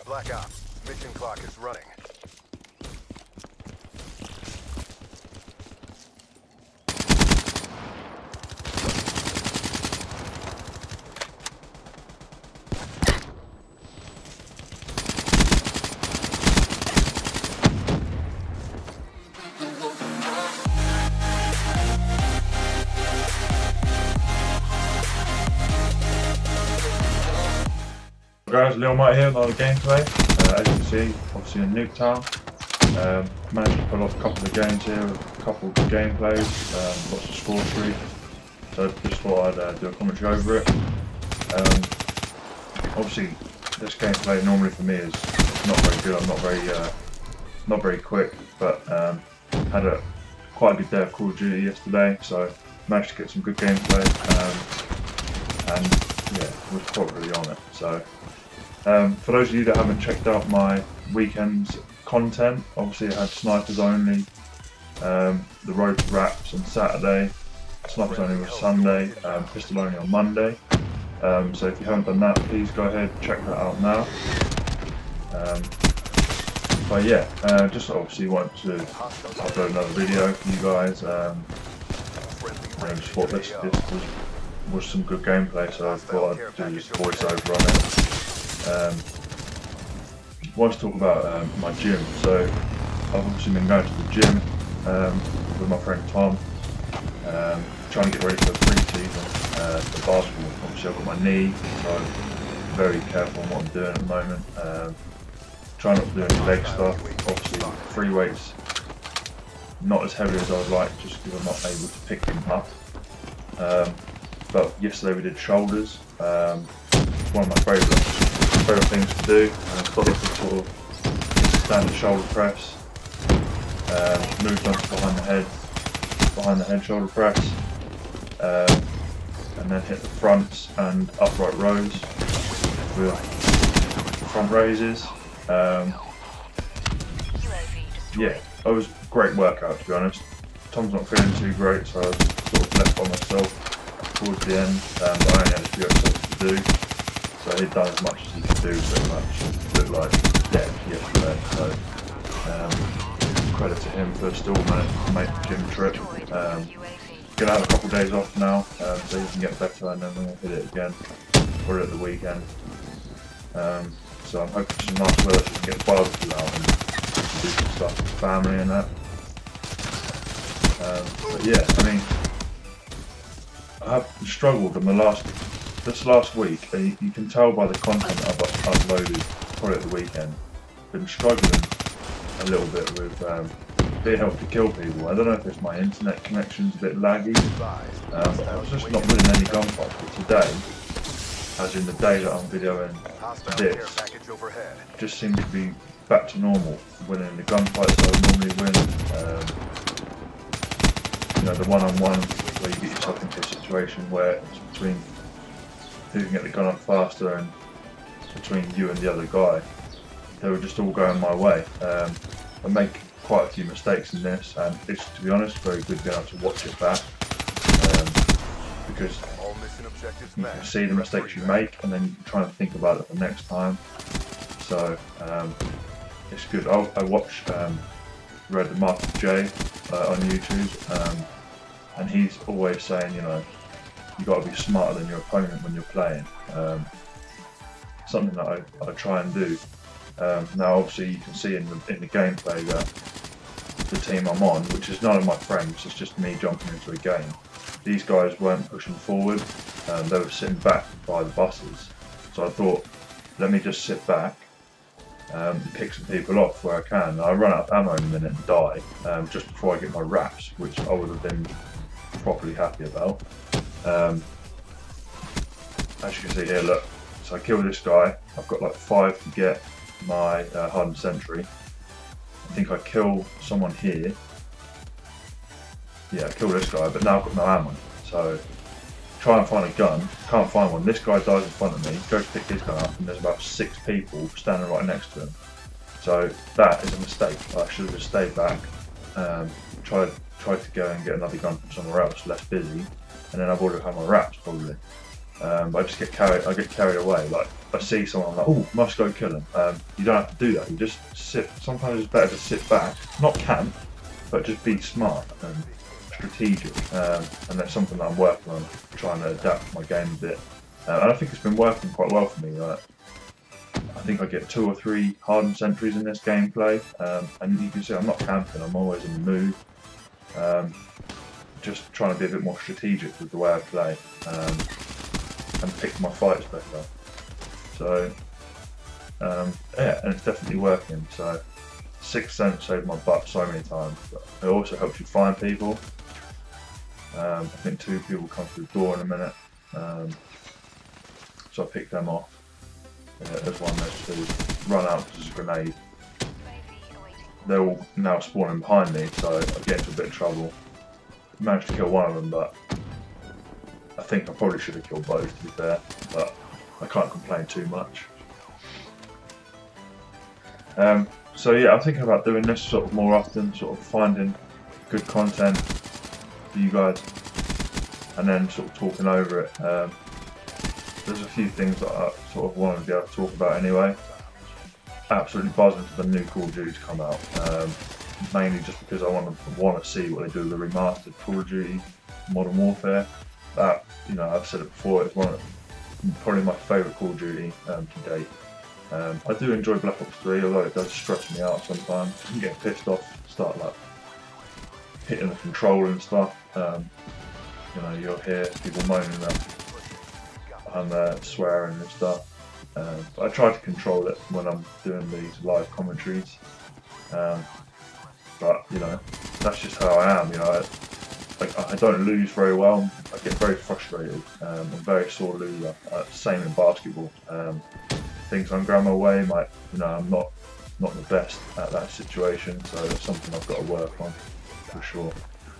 Black Ops. Mission clock is running. Guys, Lil Mike here, another gameplay. As you can see, obviously in Nuketown. Managed to pull off a couple of games here, a couple of good gameplays, lots of score streak. So just thought I'd do a commentary over it. Obviously, this gameplay normally for me is not very good. I'm not very quick, but had quite a good day of Call of Duty yesterday, so managed to get some good gameplay. And yeah, was probably on it. So. For those of you that haven't checked out my weekend's content, obviously I had Snipers Only, the Road to Wraps on Saturday, Snipers Only was Sunday, Pistol Only on Monday. So if you haven't done that, please go ahead, check that out now. But yeah, just obviously want to upload another video for you guys. I just thought this was some good gameplay, so I thought I'd do this voiceover on it. Want to talk about my gym. So I've obviously been going to the gym with my friend Tom, trying to get ready for the pre-season for basketball. Obviously I've got my knee, so I'm very careful on what I'm doing at the moment. Trying not to do any leg stuff. Obviously free weights not as heavy as I would like, just because I'm not able to pick them up. But yesterday we did shoulders. It's one of my favourite things to do. I've got this sort of standard shoulder press. Moved on to behind the head shoulder press, and then hit the fronts and upright rows with front raises. Yeah, it was a great workout, to be honest. Tom's not feeling too great, so I was sort of left by myself towards the end, but I only had a few exercises to do. So he'd done as much as he could do, pretty much. Looked like dead yesterday, so credit to him for still managing to make the gym trip. Gonna have a couple of days off now, so he can get better, and then we'll hit it again, probably at the weekend. So I'm hoping for some nice weather so we can get the barbecue out and do some stuff with the family and that. But yeah, I mean, I have struggled in this last week. You can tell by the content I've uploaded probably at the weekend. Been struggling a little bit with being able to kill people. I don't know if it's my internet connection's a bit laggy. I was just not winning any gunfights, but today, as in the day that I'm videoing this, just seemed to be back to normal. Winning the gunfights I would normally win. You know, the one-on-one where you get yourself into a situation where it's between who can get the gun up faster and between you and the other guy. They were just all going my way. I make quite a few mistakes in this, and it's, to be honest, very good being able to watch it back, because you can see the mistakes you make and then you can try and think about it the next time. So it's good. I watched Red the Master J on YouTube, and he's always saying, you know, you got to be smarter than your opponent when you're playing. Something that I try and do. Now, obviously, you can see in the gameplay that the team I'm on, which is none of my friends, it's just me jumping into a game. These guys weren't pushing forward; they were sitting back by the buses. So I thought, let me just sit back, pick some people off where I can. I run out of ammo in a minute and die just before I get my wraps, which I would have been properly happy about. As you can see here, look, so I kill this guy. I've got like 5 to get my hardened sentry. I think I kill someone here. Yeah, I kill this guy, but now I've got no ammo. So try and find a gun, can't find one. This guy dies in front of me, go to pick his gun up, and there's about 6 people standing right next to him. So that is a mistake. I should have just stayed back, tried to go and get another gun from somewhere else, less busy, and then I've already had my wraps probably. But I just get carried away. Like I see someone, I'm like, oh, must go kill him. You don't have to do that. You just sit. Sometimes it's better to sit back, not camp, but just be smart and strategic. And that's something that I'm working on, trying to adapt my game a bit. And I think it's been working quite well for me. I think I get 2 or 3 hardened sentries in this gameplay, and you can see I'm not camping. I'm always in the mood. Just trying to be a bit more strategic with the way I play, and pick my fights better. So yeah, and it's definitely working. So 6th Sense saved my butt so many times. But it also helps you find people. I think 2 people come through the door in a minute, so I picked them off. There's one, there's 2. Run out because there's a grenade. They're all now spawning behind me, so I get into a bit of trouble. Managed to kill one of them, but I think I probably should have killed both, to be fair, but I can't complain too much. So yeah, I'm thinking about doing this sort of more often, sort of finding good content for you guys, and then sort of talking over it. There's a few things that I sort of want to be able to talk about anyway. Absolutely buzzing for the new Call of Duty to come out. Mainly just because I want to see what they do with the remastered Call of Duty Modern Warfare. That, you know, I've said it before, it's probably my favourite Call of Duty to date. I do enjoy Black Ops 3, although it does stress me out sometimes. I can get pissed off, start like hitting the controller and stuff. You know, you'll hear people moaning and swearing and stuff. But I try to control it when I'm doing these live commentaries. But you know, that's just how I am. You know, I don't lose very well. I get very frustrated. I'm a very sore loser. Same in basketball. Things don't go my way. You know, I'm not the best at that situation. So it's something I've got to work on for sure.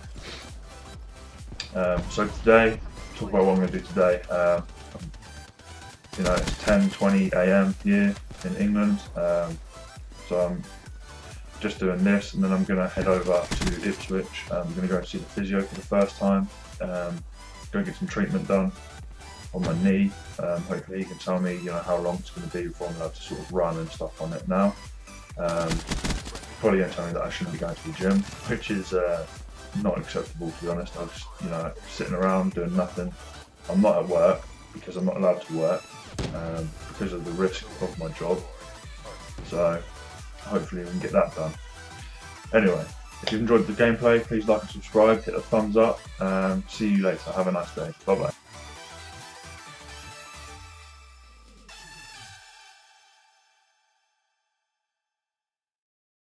So today, talk about what I'm going to do today. You know, it's 10:20 AM here in England. So I'm just doing this, and then I'm going to head over to Ipswich. I'm going to go and see the physio for the first time. Go get some treatment done on my knee. Hopefully he can tell me, you know, how long it's going to be before I'm allowed to sort of run and stuff on it now. Probably going to tell me that I shouldn't be going to the gym, which is not acceptable, to be honest. I was, you know, sitting around doing nothing. I'm not at work because I'm not allowed to work because of the risk of my job. So hopefully we can get that done. Anyway, if you've enjoyed the gameplay, please like and subscribe, hit the thumbs up, and see you later. Have a nice day. Bye bye.